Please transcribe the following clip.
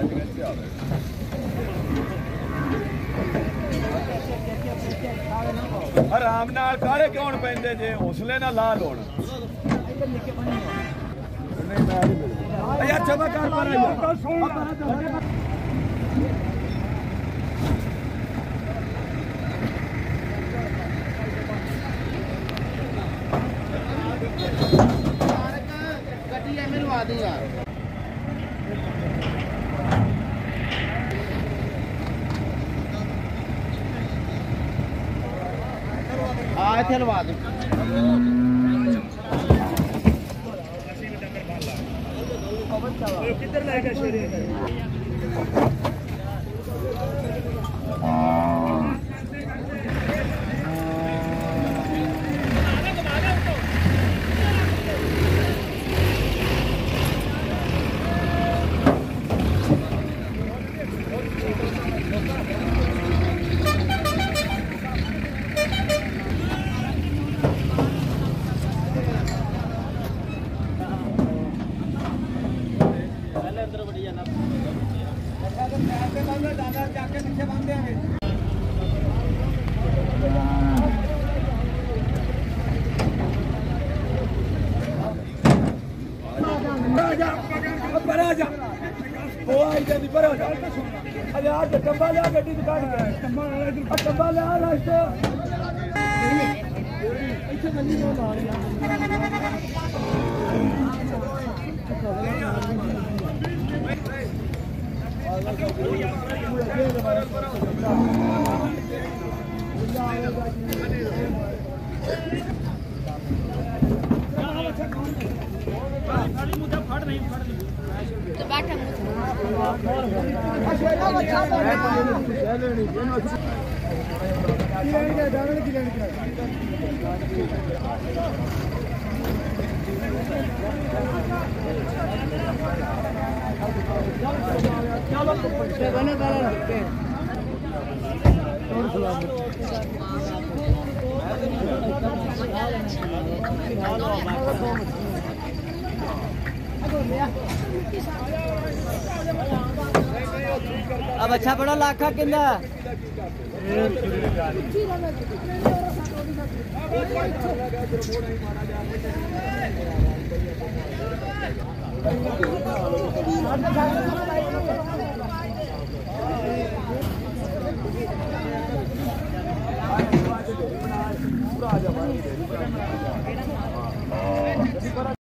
आराम नाल काले क्यों पैंदे जे हौसले ना ला लोण यार चबा कर पर गड्डी है मेरे आ दी यार आ थे लवा दे किधर लाएगा शेरे अब अच्छा बड़ा लाखा किंदा